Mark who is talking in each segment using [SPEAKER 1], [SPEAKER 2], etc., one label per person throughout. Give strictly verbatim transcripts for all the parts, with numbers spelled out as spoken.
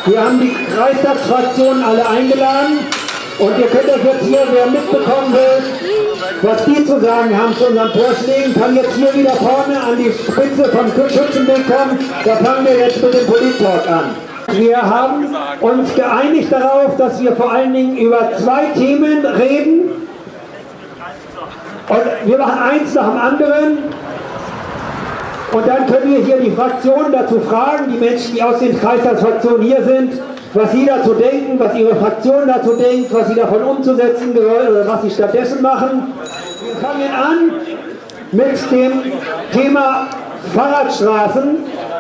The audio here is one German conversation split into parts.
[SPEAKER 1] Wir haben die Kreistagsfraktionen alle eingeladen und ihr könnt euch jetzt hier, wer mitbekommen will, was die zu sagen haben zu unseren Vorschlägen, kann jetzt hier wieder vorne an die Spitze vom Schützenweg kommen. Da fangen wir jetzt mit dem Polit-Talk an. Wir haben uns geeinigt darauf, dass wir vor allen Dingen über zwei Themen reden. Und wir machen eins nach dem anderen. Und dann können wir hier die Fraktionen dazu fragen, die Menschen, die aus den Kreistagsfraktionen hier sind, was sie dazu denken, was ihre Fraktion dazu denkt, was sie davon umzusetzen wollen oder was sie stattdessen machen. Wir fangen an mit dem Thema Fahrradstraßen.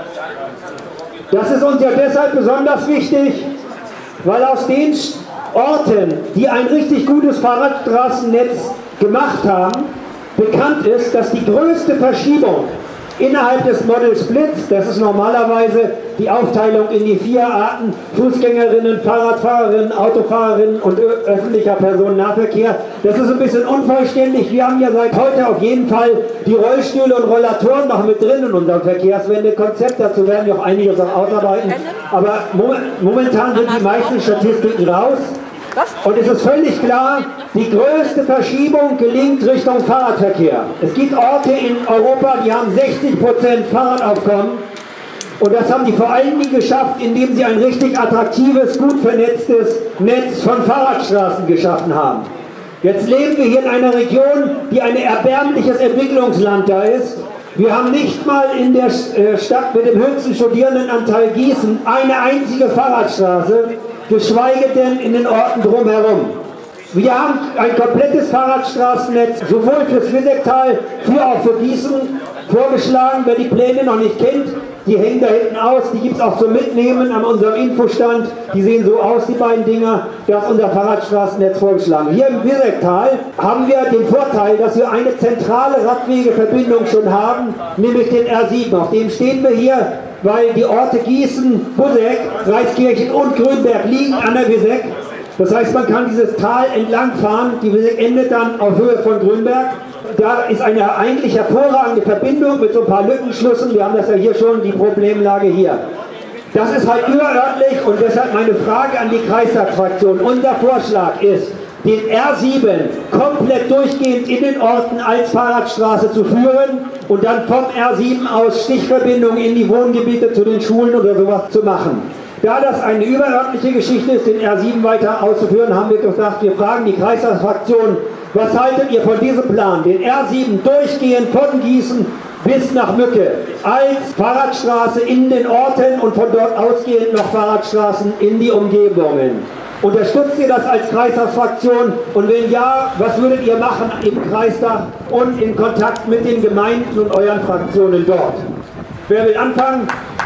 [SPEAKER 1] Das ist uns ja deshalb besonders wichtig, weil aus den Orten, die ein richtig gutes Fahrradstraßennetz gemacht haben, bekannt ist, dass die größte Verschiebung innerhalb des Model Splits, das ist normalerweise die Aufteilung in die vier Arten Fußgängerinnen, Fahrradfahrerinnen, Autofahrerinnen und öffentlicher Personennahverkehr. Das ist ein bisschen unvollständig. Wir haben ja seit heute auf jeden Fall die Rollstühle und Rollatoren noch mit drin in unserem Verkehrswendekonzept. Dazu werden wir auch einiges noch ausarbeiten. Aber momentan sind die meisten Statistiken raus. Und es ist völlig klar, die größte Verschiebung gelingt Richtung Fahrradverkehr. Es gibt Orte in Europa, die haben sechzig Prozent Fahrradaufkommen. Und das haben die vor allen Dingen geschafft, indem sie ein richtig attraktives, gut vernetztes Netz von Fahrradstraßen geschaffen haben. Jetzt leben wir hier in einer Region, die ein erbärmliches Entwicklungsland da ist. Wir haben nicht mal in der Stadt mit dem höchsten Studierendenanteil Gießen eine einzige Fahrradstraße, geschweige denn in den Orten drumherum. Wir haben ein komplettes Fahrradstraßennetz, sowohl fürs Wiesektal, für auch für Gießen vorgeschlagen. Wer die Pläne noch nicht kennt, die hängen da hinten aus, die gibt es auch zum Mitnehmen an unserem Infostand. Die sehen so aus, die beiden Dinger. Da ist unser Fahrradstraßennetz vorgeschlagen. Hier im Wiesektal haben wir den Vorteil, dass wir eine zentrale Radwegeverbindung schon haben, nämlich den R sieben. Auf dem stehen wir hier, weil die Orte Gießen, Buseck, Reiskirchen und Grünberg liegen an der Wieseck. Das heißt, man kann dieses Tal entlang fahren. Die Wieseck endet dann auf Höhe von Grünberg. Da ist eine eigentlich hervorragende Verbindung mit so ein paar Lückenschlüssen. Wir haben das ja hier schon, die Problemlage hier. Das ist halt überörtlich und deshalb meine Frage an die Kreistagsfraktion. Unser Vorschlag ist, den R sieben komplett durchgehend in den Orten als Fahrradstraße zu führen und dann vom R sieben aus Stichverbindungen in die Wohngebiete zu den Schulen oder sowas zu machen. Da das eine überörtliche Geschichte ist, den R sieben weiter auszuführen, haben wir gesagt, wir fragen die Kreistagsfraktion, was haltet ihr von diesem Plan, den R sieben durchgehend von Gießen bis nach Mücke als Fahrradstraße in den Orten und von dort ausgehend noch Fahrradstraßen in die Umgebungen? Unterstützt ihr das als Kreistagsfraktion? Und wenn ja, was würdet ihr machen im Kreistag und in Kontakt mit den Gemeinden und euren Fraktionen dort? Wer will anfangen?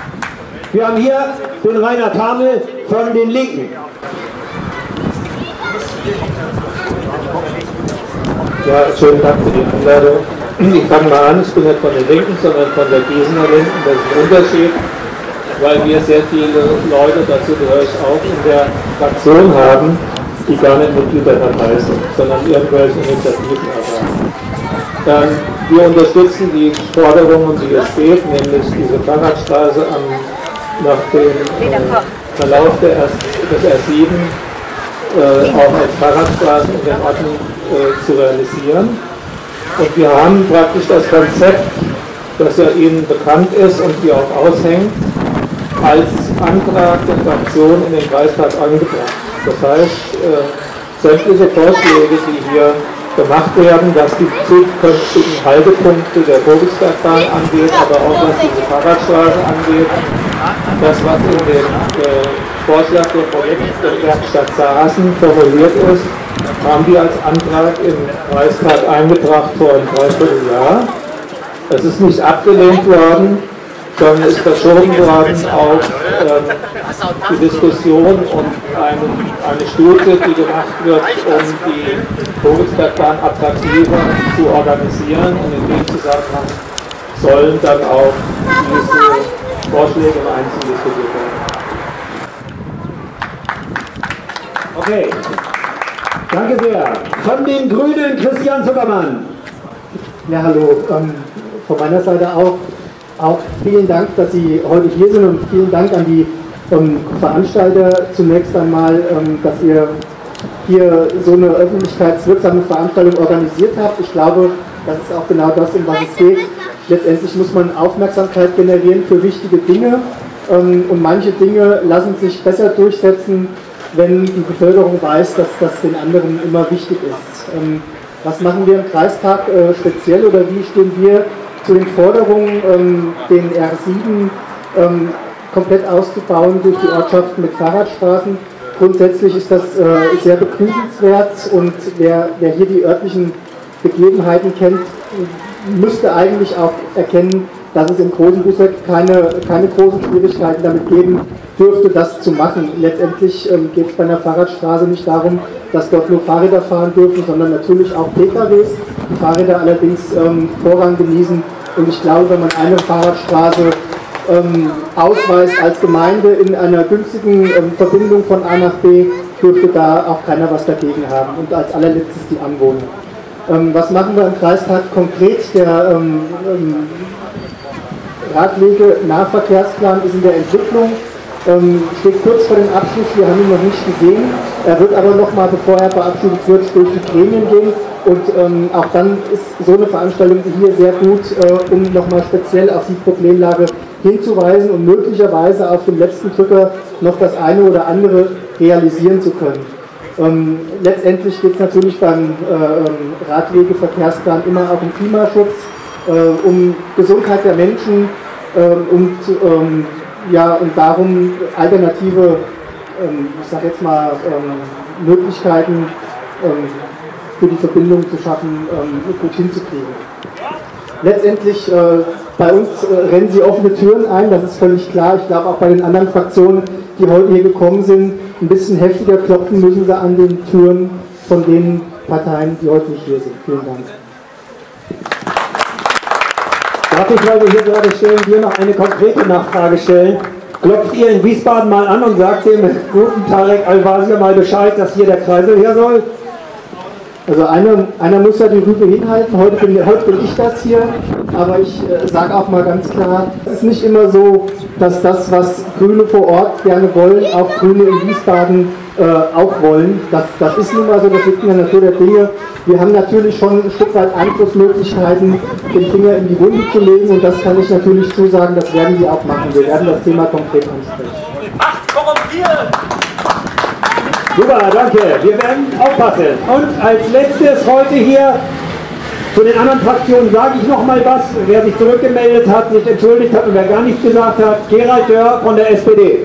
[SPEAKER 1] Wir haben hier den Rainer Tamel von den Linken.
[SPEAKER 2] Ja, schönen Dank für die Einladung. Ich fange mal an, ich bin nicht von den Linken, sondern von der Gießener Linken. Das ist ein Unterschied, weil wir sehr viele Leute, dazu gehöre ich auch, in der Fraktion haben, die gar nicht Mitglied der Partei sind, sondern irgendwelche Initiativen erfahren. Ähm, wir unterstützen die Forderung, um die es geht, nämlich diese Fahrradstraße am, nach dem äh, Verlauf der R, des R sieben äh, auch als Fahrradstraßen in den Orten äh, zu realisieren. Und wir haben praktisch das Konzept, das ja Ihnen bekannt ist und hier auch aushängt, als Antrag der Fraktion in den Kreistag angebracht. Das heißt, äh, sämtliche Vorschläge, die hier gemacht werden, was die zukünftigen Haltepunkte der Vogelsbergbahn angeht, aber auch was diese Fahrradstraße angeht, das, was in dem äh, Vorschlag der Projektwerkstatt Saaßen formuliert ist, haben wir als Antrag im Kreistag eingebracht vor einem Dreivierteljahr. Es ist nicht abgelehnt worden, sondern ist verschoben worden auf ähm, die Diskussion und eine, eine Studie, die gemacht wird, um die Vogelsbergbahn attraktiver zu organisieren. Und in dem Zusammenhang sollen dann auch diese Vorschläge im Einzelnen diskutiert werden.
[SPEAKER 1] Okay, danke sehr. Von den Grünen Christian Zuckermann.
[SPEAKER 3] Ja, hallo. Ähm, von meiner Seite auch, auch vielen Dank, dass Sie heute hier sind und vielen Dank an die ähm, Veranstalter zunächst einmal, ähm, dass ihr hier so eine öffentlichkeitswirksame Veranstaltung organisiert habt. Ich glaube, das ist auch genau das, um was es geht. Letztendlich muss man Aufmerksamkeit generieren für wichtige Dinge, ähm, und manche Dinge lassen sich besser durchsetzen, wenn die Bevölkerung weiß, dass das den anderen immer wichtig ist. Ähm, was machen wir im Kreistag äh, speziell oder wie stehen wir zu den Forderungen, ähm, den R sieben ähm, komplett auszubauen durch die Ortschaften mit Fahrradstraßen? Grundsätzlich ist das äh, sehr begrüßenswert, und wer, wer hier die örtlichen Begebenheiten kennt, müsste eigentlich auch erkennen, dass es im großen Busseck keine, keine großen Schwierigkeiten damit geben dürfte, das zu machen. Letztendlich ähm, geht es bei einer Fahrradstraße nicht darum, dass dort nur Fahrräder fahren dürfen, sondern natürlich auch P K Ws, die Fahrräder allerdings ähm, Vorrang genießen. Und ich glaube, wenn man eine Fahrradstraße ähm, ausweist als Gemeinde in einer günstigen ähm, Verbindung von A nach B, dürfte da auch keiner was dagegen haben. Und als allerletztes die Anwohner. Ähm, was machen wir im Kreistag konkret? Der ähm, ähm, Radwege-Nahverkehrsplan ist in der Entwicklung, ähm, steht kurz vor dem Abschluss, wir haben ihn noch nicht gesehen. Er wird aber nochmal, bevor er verabschiedet wird, durch die Gremien gehen, und ähm, auch dann ist so eine Veranstaltung wie hier sehr gut, äh, um nochmal speziell auf die Problemlage hinzuweisen und möglicherweise auf dem letzten Drücker noch das eine oder andere realisieren zu können. Ähm, letztendlich geht es natürlich beim äh, Radwegeverkehrsplan immer auch um Klimaschutz, äh, um Gesundheit der Menschen, äh, und, ähm, ja, und darum, alternative, ähm, ich sag jetzt mal, ähm, Möglichkeiten ähm, für die Verbindung zu schaffen, ähm, gut hinzukriegen. Letztendlich, äh, bei uns äh, rennen sie offene Türen ein, das ist völlig klar. Ich glaube auch bei den anderen Fraktionen, die heute hier gekommen sind, ein bisschen heftiger klopfen müssen sie an den Türen von den Parteien, die heute nicht hier sind. Vielen Dank.
[SPEAKER 1] Darf ich, weil wir hier gerade stellen, dir noch eine konkrete Nachfrage stellen? Klopft ihr in Wiesbaden mal an und sagt dem guten Tarek Al-Wazir mal Bescheid, dass hier der Kreisel her soll?
[SPEAKER 3] Also einer, einer muss ja die Rübe hinhalten, heute bin, heute bin ich das hier, aber ich äh, sage auch mal ganz klar, es ist nicht immer so, dass das, was Grüne vor Ort gerne wollen, auch Grüne in Wiesbaden äh, auch wollen. Das, das ist nun mal so, das liegt in der Natur der Dinge. Wir haben natürlich schon ein Stück weit Einflussmöglichkeiten, den Finger in die Wunde zu legen, und das kann ich natürlich zusagen, das werden wir auch machen. Wir werden das Thema konkret ansprechen.
[SPEAKER 4] Acht korrumpieren!
[SPEAKER 1] Super, danke. Wir werden aufpassen. Und als letztes heute hier zu den anderen Fraktionen sage ich noch mal was. Wer sich zurückgemeldet hat, sich entschuldigt hat und wer gar nichts gesagt hat, Gerald Dörr von der S P D.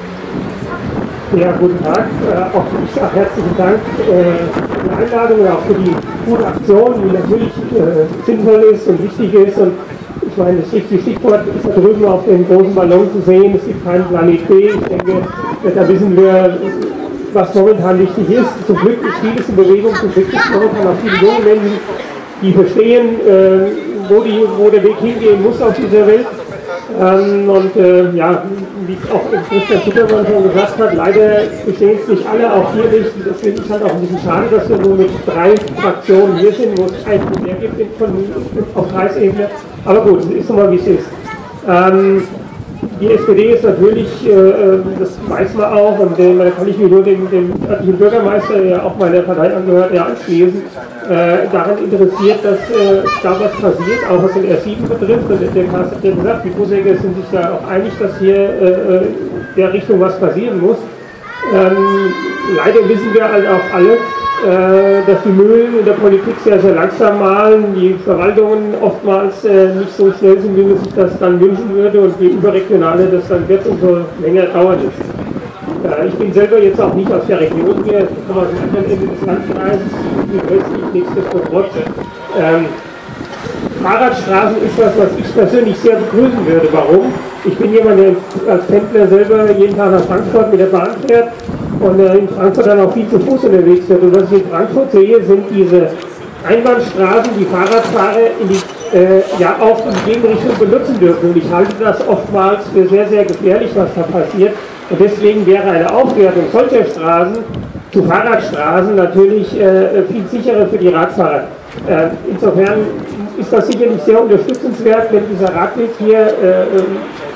[SPEAKER 5] Ja, guten Tag. Äh, auch ich sage herzlichen Dank äh, für die Einladung und auch für die gute Aktion, die natürlich äh, sinnvoll ist und wichtig ist. Und ich meine, das richtige Stichwort ist da drüben auf dem großen Ballon zu sehen. Es gibt keinen Planet B. Ich denke, da wissen wir, was momentan wichtig ist. Zum Glück ist vieles in Bewegung, zum Glück gibt es momentan auch viele junge Menschen, die verstehen, äh, wo, die, wo der Weg hingehen muss auf dieser Welt. Ähm, und äh, ja, wie auch Christian Zuckermann schon gesagt hat, leider verstehen es nicht alle, auch hier nicht. Das finde ich halt auch ein bisschen schade, dass wir nur mit drei Fraktionen hier sind, wo es eigentlich mehr gibt von, auf Kreisebene. Aber gut, es ist nun mal wie es ist. Ähm, Die S P D ist natürlich, äh, das weiß man auch, und äh, da kann ich mich nur dem, dem örtlichen Bürgermeister, der auch meiner Partei angehört, ja, anschließen, äh, daran interessiert, dass äh, da was passiert, auch was den R sieben betrifft. Und der Karl hat ja gesagt, die Bussäger sind sich da auch einig, dass hier äh, der Richtung was passieren muss. Ähm, leider wissen wir halt auch alle, äh, dass die Mühlen in der Politik sehr, sehr langsam malen, die Verwaltungen oftmals äh, nicht so schnell sind, wie man sich das dann wünschen würde, und je überregionaler das dann wird, umso länger dauert es. Äh, ich bin selber jetzt auch nicht aus der Region hier, ich komme aus dem anderen Ende des Landkreises, südwestlich, nichtsdestotrotz. Ähm, Fahrradstraßen ist was, was ich persönlich sehr begrüßen würde. Warum? Ich bin jemand, der als Pendler selber jeden Tag nach Frankfurt mit der Bahn fährt und äh, in Frankfurt dann auch viel zu Fuß unterwegs wird. Und was ich in Frankfurt sehe, sind diese Einbahnstraßen, die Fahrradfahrer in die, äh, ja auch in die Gegenrichtung benutzen dürfen. Und ich halte das oftmals für sehr, sehr gefährlich, was da passiert. Und deswegen wäre eine Aufwertung solcher Straßen zu Fahrradstraßen natürlich äh, viel sicherer für die Radfahrer. Äh, insofern ist das sicherlich sehr unterstützenswert, wenn dieser Radweg hier äh,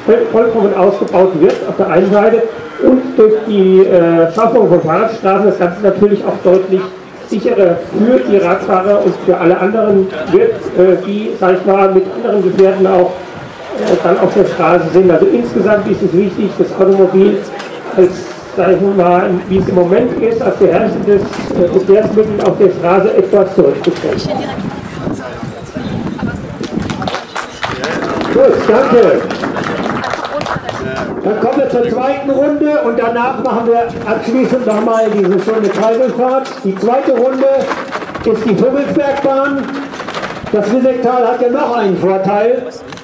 [SPEAKER 5] vollkommen ausgebaut wird auf der einen Seite und durch die äh, Schaffung von Fahrradstraßen das Ganze natürlich auch deutlich sicherer für die Radfahrer und für alle anderen wird, äh, die, sag ich mal, mit anderen Gefährten auch äh, dann auf der Straße sind. Also insgesamt ist es wichtig, das Automobil als, sag ich mal, wie es im Moment ist, als beherrschendes äh, Verkehrsmittel auf der Straße etwas zurückzustellen.
[SPEAKER 1] Gut, danke. Dann kommen wir zur zweiten Runde und danach machen wir abschließend nochmal diese schöne Kreiselfahrt. Die zweite Runde ist die Vogelsbergbahn. Das Wiesektal hat ja noch einen Vorteil,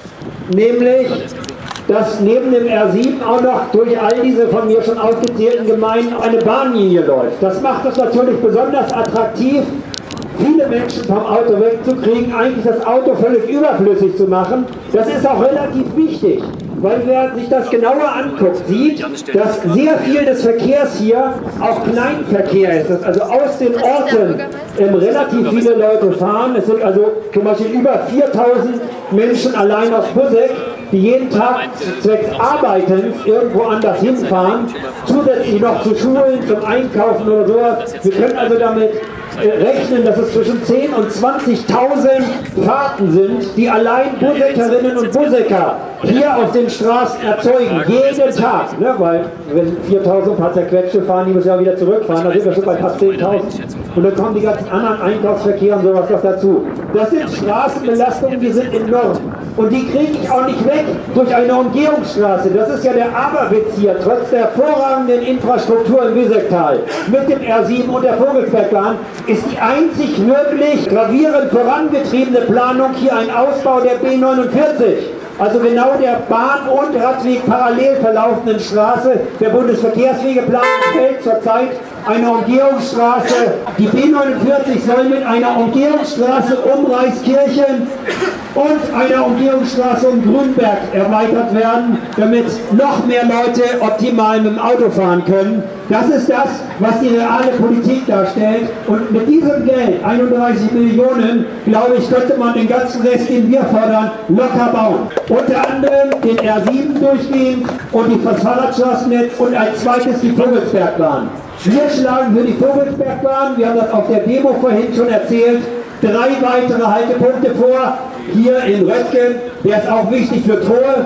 [SPEAKER 1] nämlich, dass neben dem R sieben auch noch durch all diese von mir schon aufgezählten Gemeinden eine Bahnlinie läuft. Das macht es natürlich besonders attraktiv, viele Menschen vom Auto wegzukriegen, eigentlich das Auto völlig überflüssig zu machen. Das ist auch relativ wichtig, weil wer sich das genauer anguckt, sieht, dass sehr viel des Verkehrs hier auch Kleinverkehr ist, dass also aus den Orten ähm, relativ viele Leute fahren. Es sind also zum Beispiel über viertausend Menschen allein aus Buseck, die jeden Tag zwecks Arbeitens irgendwo anders hinfahren, zusätzlich noch zu Schulen, zum Einkaufen oder sowas. Wir können also damit rechnen, dass es zwischen zehntausend und zwanzigtausend Fahrten sind, die allein Buseckerinnen und Busecker hier auf den Straßen erzeugen, jeden Tag. Ne? Weil wenn viertausend paar zerquetschte fahren, die müssen ja wieder zurückfahren, dann sind wir schon bei fast zehntausend. Und dann kommen die ganzen anderen Einkaufsverkehr und sowas noch dazu. Das sind Straßenbelastungen, die sind enorm. Und die kriege ich auch nicht weg durch eine Umgehungsstraße. Das ist ja der Aberwitz hier, trotz der hervorragenden Infrastruktur im Wiesektal mit dem R sieben und der Vogelsbergbahn ist die einzig wirklich gravierend vorangetriebene Planung hier ein Ausbau der B neunundvierzig. Also genau der Bahn- und Radweg parallel verlaufenden Straße. Der Bundesverkehrswegeplan stellt zurzeit eine Umgehungsstraße. Die B neunundvierzig soll mit einer Umgehungsstraße um Reiskirchen und einer Umgehungsstraße um Grünberg erweitert werden, damit noch mehr Leute optimal mit dem Auto fahren können. Das ist das, was die reale Politik darstellt. Und mit diesem Geld, einunddreißig Millionen, glaube ich, könnte man den ganzen Rest, den wir fordern, locker bauen. Unter anderem den R sieben durchgehend und das Fahrradstraßennetz und als zweites die Vogelsbergbahn. Wir schlagen für die Vogelsbergbahn, wir haben das auf der Demo vorhin schon erzählt, drei weitere Haltepunkte vor, hier in Röttgen, der ist auch wichtig für Trohe.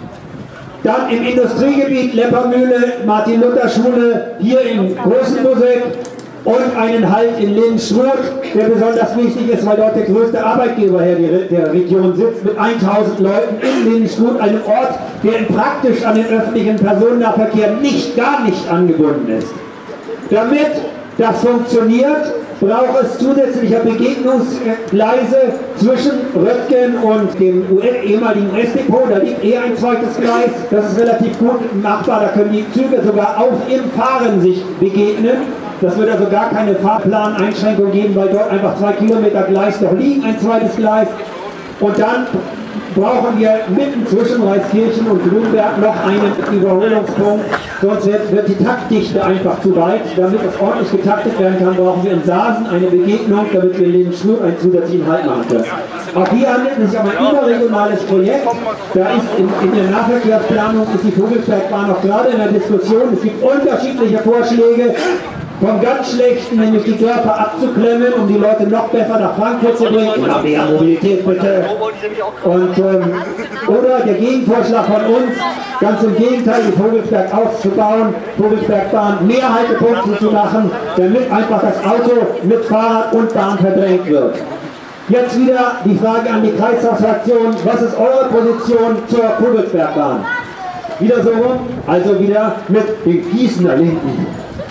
[SPEAKER 1] Dann im Industriegebiet Leppermühle, Martin-Luther-Schule, hier im Großen Buseck und einen Halt in Lindenstruth, der besonders wichtig ist, weil dort der größte Arbeitgeber der Region sitzt, mit tausend Leuten in Lindenstruth, einem Ort, der praktisch an den öffentlichen Personennahverkehr nicht, gar nicht angebunden ist. Damit das funktioniert, braucht es zusätzlicher Begegnungsgleise zwischen Röttgen und dem ehemaligen U S-Depot. Da liegt eh ein zweites Gleis. Das ist relativ gut machbar. Da können die Züge sogar auch im Fahren sich begegnen. Das wird also gar keine Fahrplaneinschränkung geben, weil dort einfach zwei Kilometer Gleis noch liegen, ein zweites Gleis. Und dann brauchen wir mitten zwischen Reiskirchen und Grünberg noch einen Überholungspunkt, sonst wird, wird die Taktdichte einfach zu weit. Damit es ordentlich getaktet werden kann, brauchen wir in Saasen eine Begegnung, damit wir in Lindenstruth einen zusätzlichen Halt machen können. Auch hier handelt es sich um ein überregionales Projekt. Da ist in, in der Nahverkehrsplanung ist die Vogelsbergbahn noch gerade in der Diskussion. Es gibt unterschiedliche Vorschläge. Vom ganz Schlechten, nämlich die Dörfer abzuklemmen, um die Leute noch besser nach Frankfurt zu bringen. Immer mehr Mobilität bitte. Und, ähm, oder der Gegenvorschlag von uns, ganz im Gegenteil, die Vogelsberg auszubauen, Vogelsbergbahn mehr Haltepunkte zu machen, damit einfach das Auto mit Fahrrad und Bahn verdrängt wird. Jetzt wieder die Frage an die Kreistagsfraktion, was ist eure Position zur Vogelsbergbahn? Wieder so rum, also wieder mit den Gießener Linken.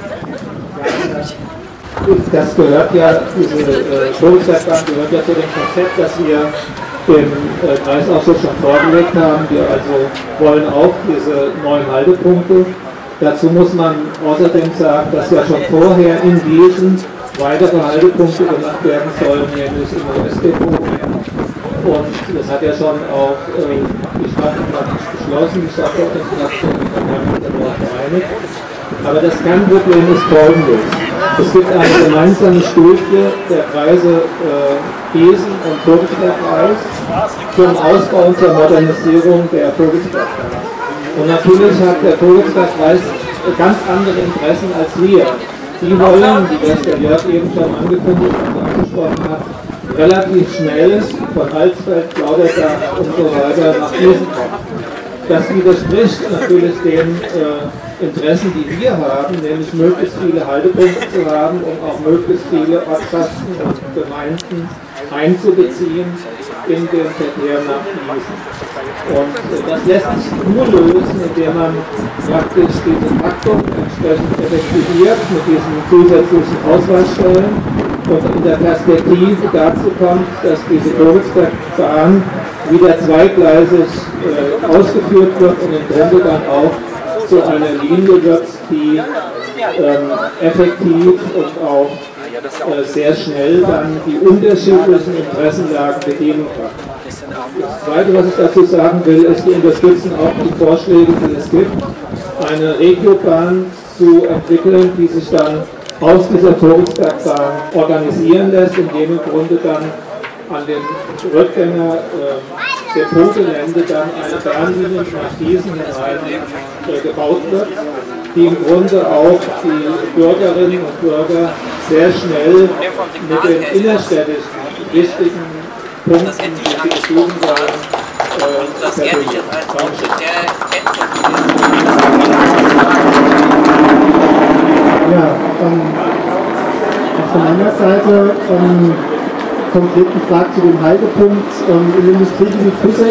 [SPEAKER 2] Das gehört ja, diese äh, Vogelsbergbahn gehört ja zu dem Konzept, das wir im äh, Kreisausschuss schon vorgelegt haben. Wir also wollen auch diese neuen Haltepunkte. Dazu muss man außerdem sagen, dass ja schon vorher in Wiesen weitere Haltepunkte gemacht werden sollen, nämlich im U S-Depot. Und das hat ja schon auch äh, die Stadt praktisch beschlossen, die Stadtorganisation, die haben sich darauf geeinigt. Aber das Kernproblem ist folgendes. Es gibt eine gemeinsame Studie der Kreise äh, Gießen und Vogelsberg-Kreis zum Ausbau und zur Modernisierung der Vogelsbergbahn. Und natürlich hat der Vogelsbergkreis ganz andere Interessen als wir. Die wollen, wie das der Jörg eben schon angekündigt und angesprochen hat, relativ schnell von Alsfeld, Lauterbach und so weiter nach Gießen kommen. Das widerspricht natürlich den äh, Interessen, die wir haben, nämlich möglichst viele Haltepunkte zu haben, um auch möglichst viele Ortschaften und Gemeinden einzubeziehen in den Verkehr nach Gießen. Und äh, das lässt sich nur lösen, indem man praktisch diese Taktung entsprechend effektiviert mit diesen zusätzlichen Auswahlstellen und in der Perspektive dazu kommt, dass diese Vogelsbergbahn wieder zweigleisig äh, ausgeführt wird und im Grunde dann auch zu einer Linie wird, die ähm, effektiv und auch äh, sehr schnell dann die unterschiedlichen Interessenlagen bedienen kann. Das Zweite, was ich dazu sagen will, ist, wir unterstützen auch die Vorschläge, die es gibt, eine Regiobahn zu entwickeln, die sich dann aus dieser Vogelsbergbahn organisieren lässt, indem im Grunde dann an dem Rückgänger äh, Depotgelände dann eine Bahnlinie nach Gießen hinein äh, gebaut wird, die im Grunde auch die Bürgerinnen und Bürger sehr schnell mit den innerstädtischen wichtigen Punkten, die sie besuchen wollen, äh, verbinden.
[SPEAKER 3] Ja, ähm, von meiner Seite ähm, konkret gefragt zu dem Haltepunkt ähm, im Industriegebiet Hüsseck.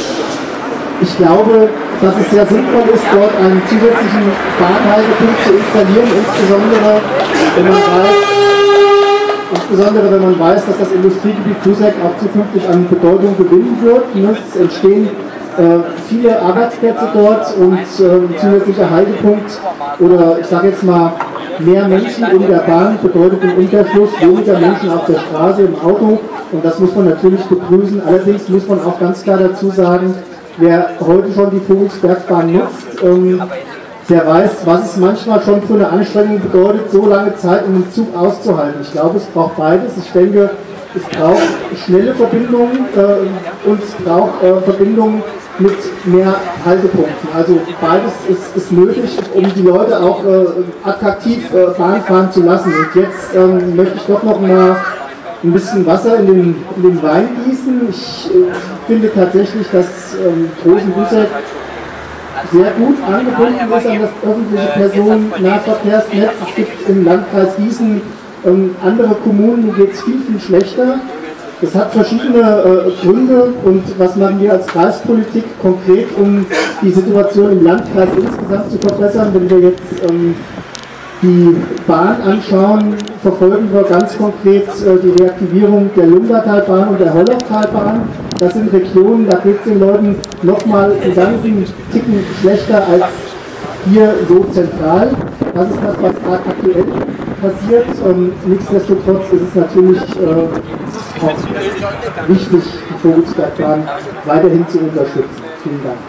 [SPEAKER 3] Ich glaube, dass es sehr sinnvoll ist, dort einen zusätzlichen Bahnhaltepunkt zu installieren, insbesondere wenn man weiß, insbesondere wenn man weiß, dass das Industriegebiet Hüsseck auch zukünftig an Bedeutung gewinnen wird. Es entstehen äh, viele Arbeitsplätze dort und äh, ein zusätzlicher Haltepunkt oder ich sage jetzt mal mehr Menschen in der Bahn bedeutet im Umkehrschluss weniger Menschen auf der Straße, im Auto und das muss man natürlich begrüßen. Allerdings muss man auch ganz klar dazu sagen, wer heute schon die Vogelsbergbahn nutzt, ähm, der weiß, was es manchmal schon für eine Anstrengung bedeutet, so lange Zeit in einem Zug auszuhalten. Ich glaube, es braucht beides. Ich denke, es braucht schnelle Verbindungen äh, und es braucht äh, Verbindungen mit mehr Haltepunkten. Also beides ist, ist nötig, um die Leute auch äh, attraktiv äh, Bahn fahren zu lassen. Und jetzt ähm, möchte ich doch noch mal ein bisschen Wasser in den, in den Wein gießen. Ich äh, finde tatsächlich, dass ähm, Trosen-Hüsseck sehr gut angebunden ist an das öffentliche Personennahverkehrsnetz. Es gibt im Landkreis Gießen ähm, andere Kommunen, denen geht es viel, viel schlechter. Das hat verschiedene äh, Gründe und was machen wir als Kreispolitik konkret, um die Situation im Landkreis insgesamt zu verbessern, wenn wir jetzt ähm, die Bahn anschauen, verfolgen wir ganz konkret äh, die Reaktivierung der Lundertalbahn und der Hollowtalbahn. Das sind Regionen, da geht es den Leuten nochmal einen ganzen Ticken schlechter als hier so zentral. Das ist das, was gerade aktuell passiert. Ähm, nichtsdestotrotz ist es natürlich äh, auch wichtig, die Vogelsbergbahn weiterhin zu unterstützen. Vielen Dank.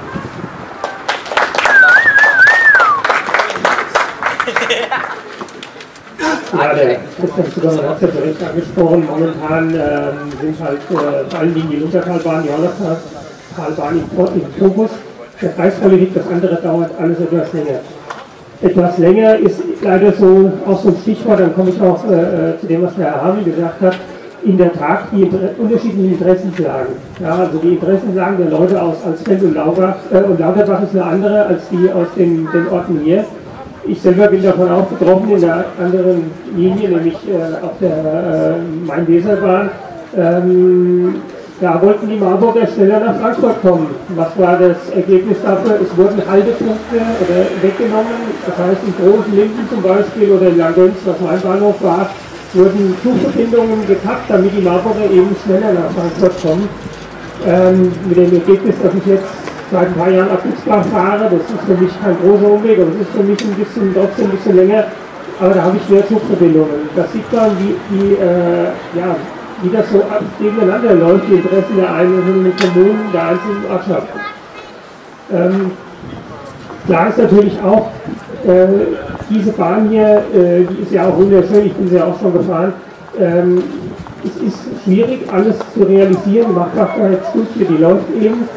[SPEAKER 5] Ja, der Christian Zugang hat es ja direkt angesprochen. Momentan ähm, sind halt äh, vor allen Dingen die Luntertalbahn, die Hollowtalbahn im, im Fokus der Kreispolitik. Das andere dauert alles etwas länger. Etwas länger ist leider so auch so ein Stichwort, dann komme ich auch äh, zu dem, was der Herr Havel gesagt hat. In der Tat die Inter unterschiedlichen Interessenslagen. Ja, also die Interessenlagen der Leute aus Alsfeld und, Laubach, äh, und Lauterbach ist eine andere als die aus den, den Orten hier. Ich selber bin davon auch betroffen in der anderen Linie, nämlich äh, auf der äh, Main-Weser-Bahn. Ähm, da wollten die Marburger schneller nach Frankfurt kommen. Was war das Ergebnis dafür? Es wurden Haltepunkte oder weggenommen. Das heißt, in Großen Linden zum Beispiel oder in Langenz, was mein Bahnhof war, wurden Zugverbindungen gekappt, damit die Marburger eben schneller nach Frankfurt kommen. Ähm, mit dem Ergebnis, dass ich jetzt seit ein paar Jahren Abzugsbach fahre, das ist für mich kein großer Umweg, aber das ist für mich ein bisschen, trotzdem ein bisschen länger, aber da habe ich mehr Zugverbindungen. Das sieht man, wie, wie, äh, ja, wie das so gegeneinander läuft, die Interessen der einzelnen Kommunen, der einzelnen Ortschaften. Ähm, klar ist natürlich auch, äh, diese Bahn hier, äh, die ist ja auch wunderschön, ich bin sie ja auch schon gefahren, ähm, es ist schwierig, alles zu realisieren, die Machbarkeitsstudie, die läuft eben.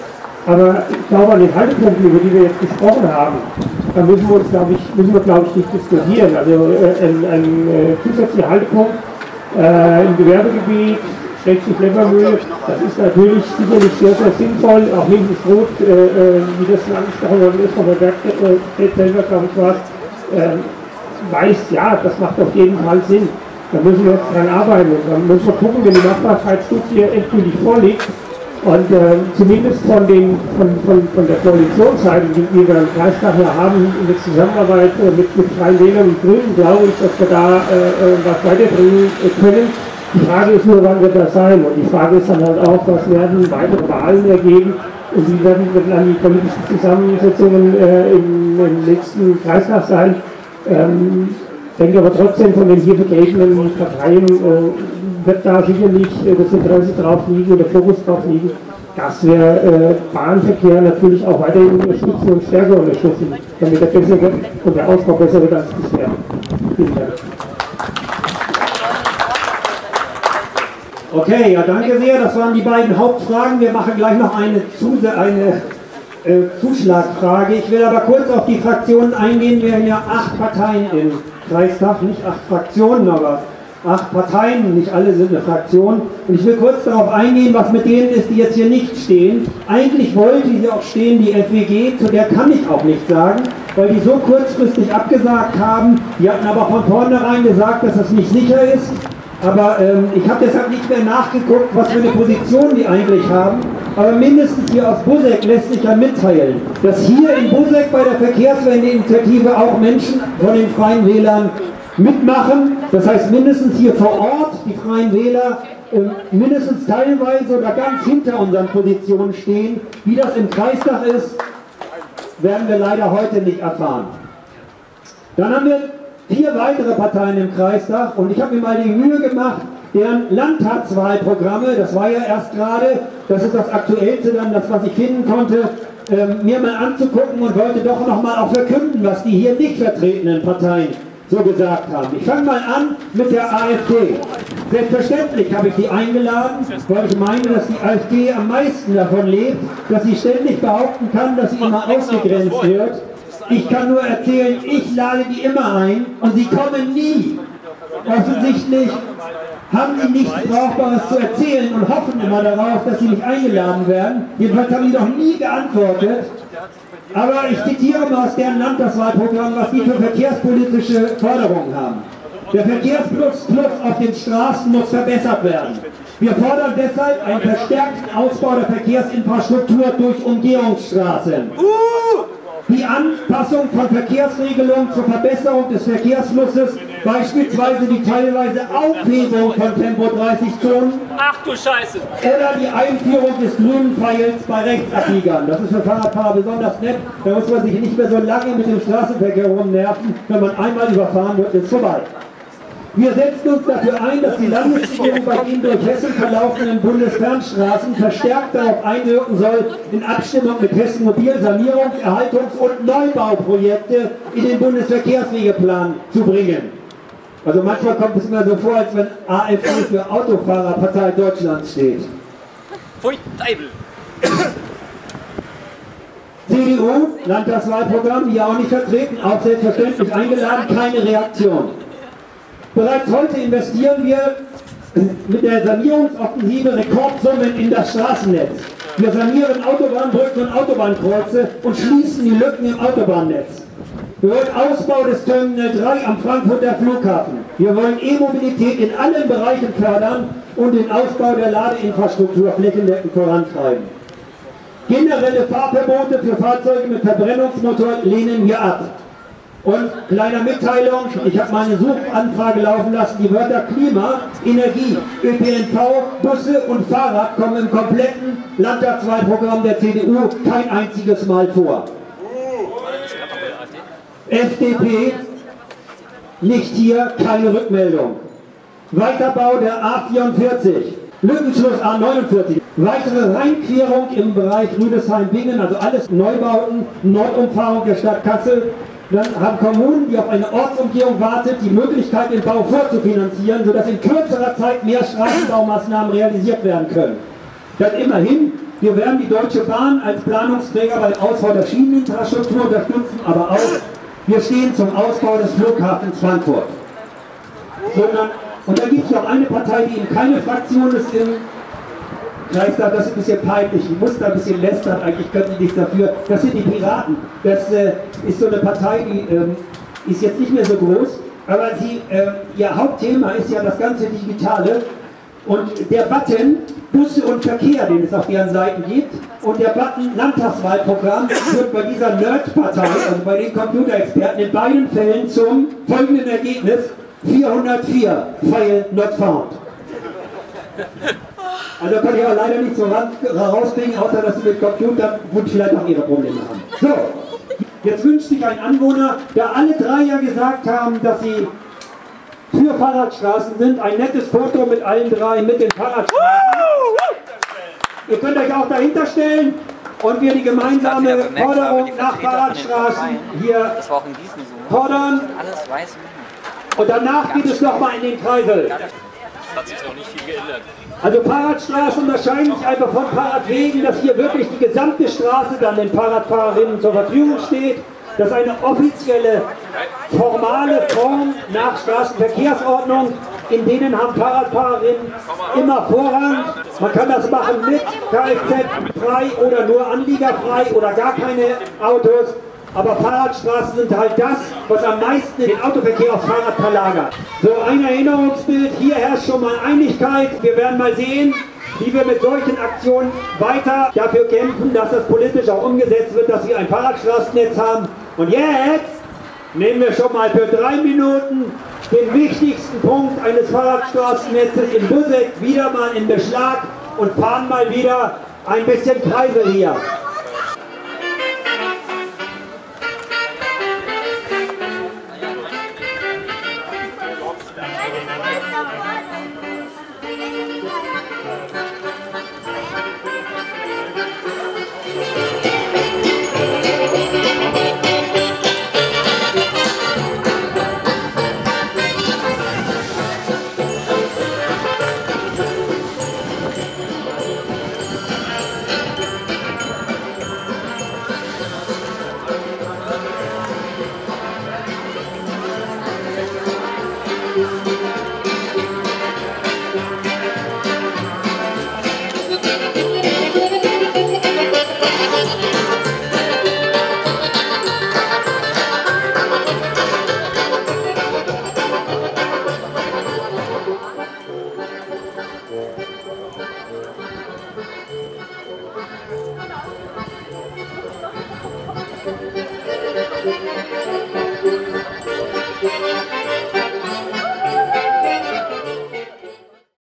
[SPEAKER 5] Aber ich glaube, an den Haltepunkten, über die wir jetzt gesprochen haben, da müssen wir uns, glaube ich, müssen wir, glaube ich, nicht diskutieren. Also äh, ein, ein äh, zusätzlicher Haltepunkt äh, im Gewerbegebiet, Schrägstrich Lemmermühle, das ist natürlich sicherlich sehr, sehr sinnvoll, auch links Rot, äh, wie das schon angesprochen worden ist, von der Werkstatt selber, glaube ich, war, äh, weiß, ja, das macht auf jeden Fall Sinn. Da müssen wir jetzt dran arbeiten und dann müssen wir gucken, wenn die Machbarkeitsstudie endgültig vorliegt und äh, zumindest von, den, von, von, von der Koalitionsseite, die wir im Kreistag hier haben, in der Zusammenarbeit äh, mit, mit Freien Wählern und Grünen, glaube ich, dass wir da äh, was weiterbringen können. Die Frage ist nur, wann wird das sein? Und die Frage ist dann halt auch, was werden weitere Wahlen ergeben und wie werden dann die politischen Zusammensetzungen äh, im, im nächsten Kreistag sein? Ähm, ich denke aber trotzdem, von den hier vertretenen Parteien äh, wird da sicherlich äh, das Interesse drauf liegen oder Fokus drauf liegen, dass wir äh, Bahnverkehr natürlich auch weiterhin unterstützen und stärker unterstützen, damit er besser wird und der Ausbau besser wird als bisher. Vielen Dank.
[SPEAKER 1] Okay, ja, danke sehr. Das waren die beiden Hauptfragen. Wir machen gleich noch eine, Zus eine äh, Zuschlagfrage. Ich will aber kurz auf die Fraktionen eingehen. Wir haben ja acht Parteien im Kreistag, nicht acht Fraktionen, aber acht Parteien, nicht alle sind eine Fraktion. Und ich will kurz darauf eingehen, was mit denen ist, die jetzt hier nicht stehen. Eigentlich wollte hier auch stehen die F W G, zu der kann ich auch nichts sagen, weil die so kurzfristig abgesagt haben. Die hatten aber von vornherein gesagt, dass das nicht sicher ist. Aber ähm, ich habe deshalb nicht mehr nachgeguckt, was für eine Position die eigentlich haben. Aber mindestens hier aus Busseck lässt sich ja mitteilen, dass hier in Busseck bei der Verkehrswende-Initiative auch Menschen von den Freien Wählern mitmachen. Das heißt mindestens hier vor Ort, die Freien Wähler, äh, mindestens teilweise oder ganz hinter unseren Positionen stehen. Wie das im Kreistag ist, werden wir leider heute nicht erfahren. Dann haben wir vier weitere Parteien im Kreistag und ich habe mir mal die Mühe gemacht, deren Landtagswahlprogramme, das war ja erst gerade, das ist das Aktuellste dann, das was ich finden konnte, ähm, mir mal anzugucken und wollte doch nochmal auch verkünden, was die hier nicht vertretenen Parteien so gesagt haben. Ich fange mal an mit der AfD. Selbstverständlich habe ich die eingeladen, weil ich meine, dass die AfD am meisten davon lebt, dass sie ständig behaupten kann, dass sie immer ausgegrenzt wird. Ich kann nur erzählen, ich lade die immer ein und sie kommen nie. Offensichtlich haben die nichts Brauchbares zu erzählen und hoffen immer darauf, dass sie nicht eingeladen werden. Jedenfalls haben die noch nie geantwortet. Aber ich zitiere mal aus deren Landtagswahlprogramm, was die für verkehrspolitische Forderungen haben. Der Verkehrsfluss auf den Straßen muss verbessert werden. Wir fordern deshalb einen verstärkten Ausbau der Verkehrsinfrastruktur durch Umgehungsstraßen. Die Anpassung von Verkehrsregelungen zur Verbesserung des Verkehrsflusses, beispielsweise die teilweise Aufhebung von Tempo dreißig Zonen.
[SPEAKER 4] Ach du Scheiße! Oder
[SPEAKER 1] die Einführung des grünen Pfeils bei Rechtsabbieger. Das ist für Fahrradfahrer besonders nett. Da muss man sich nicht mehr so lange mit dem Straßenverkehr rumnerven. Wenn man einmal überfahren wird, ist es vorbei. Wir setzen uns dafür ein, dass die Landesregierung bei den durch Hessen verlaufenden Bundesfernstraßen verstärkt darauf einwirken soll, in Abstimmung mit Hessen Mobil Sanierungs-, Erhaltungs- und Neubauprojekte in den Bundesverkehrswegeplan zu bringen. Also manchmal kommt es mir so vor, als wenn A f D für Autofahrerpartei Deutschlands steht.
[SPEAKER 4] Pfui, Teufel!
[SPEAKER 1] C D U, Landtagswahlprogramm, hier auch nicht vertreten, auch selbstverständlich eingeladen, keine Reaktion. Bereits heute investieren wir mit der Sanierungsoffensive Rekordsummen in das Straßennetz. Wir sanieren Autobahnbrücken und Autobahnkreuze und schließen die Lücken im Autobahnnetz. Wir wollen Ausbau des Terminal drei am Frankfurter Flughafen. Wir wollen E-Mobilität in allen Bereichen fördern und den Ausbau der Ladeinfrastruktur flächendeckend vorantreiben. Generelle Fahrverbote für Fahrzeuge mit Verbrennungsmotor lehnen wir ab. Und kleine Mitteilung, ich habe meine Suchanfrage laufen lassen, die Wörter Klima, Energie, Ö P N V, Busse und Fahrrad kommen im kompletten Landtagswahlprogramm der C D U kein einziges Mal vor. F D P, nicht hier, keine Rückmeldung. Weiterbau der A vierundvierzig, Lückenschluss A neunundvierzig, weitere Rheinquerung im Bereich Rüdesheim-Bingen, also alles Neubauten, Nordumfahrung der Stadt Kassel. Dann haben Kommunen, die auf eine Ortsumgehung wartet, die Möglichkeit, den Bau vorzufinanzieren, sodass in kürzerer Zeit mehr Straßenbaumaßnahmen realisiert werden können. Dann immerhin Wir werden die Deutsche Bahn als Planungsträger beim Ausbau der Schieneninfrastruktur unterstützen, aber auch, wir stehen zum Ausbau des Flughafens Frankfurt. Sondern, und da gibt es noch eine Partei, die eben keine Fraktion ist im Kreistag, das ist ein bisschen peinlich, ich muss da ein bisschen lästern, eigentlich können die nichts dafür. Das sind die Piraten. Das äh, ist so eine Partei, die ähm, ist jetzt nicht mehr so groß, aber sie, äh, ihr Hauptthema ist ja das ganze Digitale. Und der Button Busse und Verkehr, den es auf deren Seiten gibt, und der Button Landtagswahlprogramm führt bei dieser Nerd-Partei, also bei den Computerexperten, in beiden Fällen zum folgenden Ergebnis: vierhundertvier, File not found. Also kann ich aber leider nicht so rauskriegen, außer dass sie mit Computern gut vielleicht auch ihre Probleme haben. So, jetzt wünscht sich ein Anwohner, da alle drei ja gesagt haben, dass sie für Fahrradstraßen sind, ein nettes Foto mit allen drei mit den Fahrradstraßen. Ihr könnt euch auch dahinter stellen und wir die gemeinsame Forderung nach Fahrradstraßen hier fordern. Und danach geht es nochmal in den Kreisel.
[SPEAKER 4] Das hat sich auch nicht viel geändert.
[SPEAKER 1] Also Fahrradstraßen unterscheiden sich einfach von Fahrradwegen, dass hier wirklich die gesamte Straße dann den Fahrradfahrerinnen zur Verfügung steht. Das ist eine offizielle, formale Form nach Straßenverkehrsordnung. In denen haben Fahrradfahrerinnen immer Vorrang. Man kann das machen mit Kfz-frei oder nur anliegerfrei oder gar keine Autos. Aber Fahrradstraßen sind halt das, was am meisten den Autoverkehr aufs Fahrrad verlagert. So ein Erinnerungsbild, hier herrscht schon mal Einigkeit. Wir werden mal sehen, wie wir mit solchen Aktionen weiter dafür kämpfen, dass das politisch auch umgesetzt wird, dass wir ein Fahrradstraßennetz haben. Und jetzt nehmen wir schon mal für drei Minuten den wichtigsten Punkt eines Fahrradstraßennetzes in Busseck wieder mal in Beschlag und fahren mal wieder ein bisschen Kreisel hier.